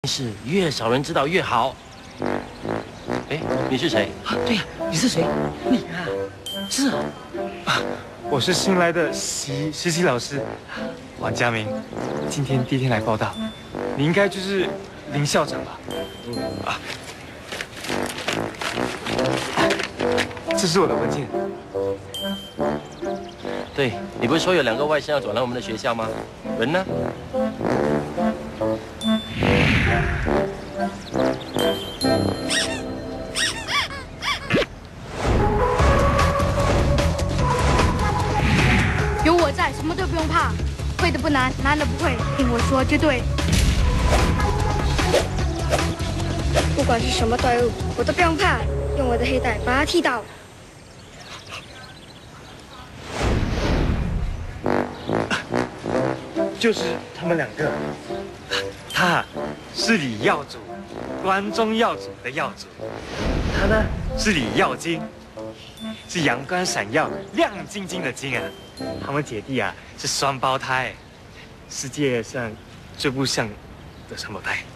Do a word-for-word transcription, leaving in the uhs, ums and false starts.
是越少人知道越好。哎，你是谁？ 啊，对呀、啊，你是谁？你啊，是啊， 啊，我是新来的习实习老师，王家明，今天第一天来报道，你应该就是林校长吧？嗯啊，这是我的文件。 对，你不是说有两个外甥要转来我们的学校吗？人呢？ 有我在，什么都不用怕。会的不难，难的不会，听我说就对。 不管是什么队伍，我都不用怕，用我的黑带把他踢倒。 就是他们两个，他是李耀祖，关中耀祖的耀祖，他呢是李耀金，是阳光闪耀、亮晶晶的晶啊。他们姐弟啊是双胞胎，世界上最不像的双胞胎。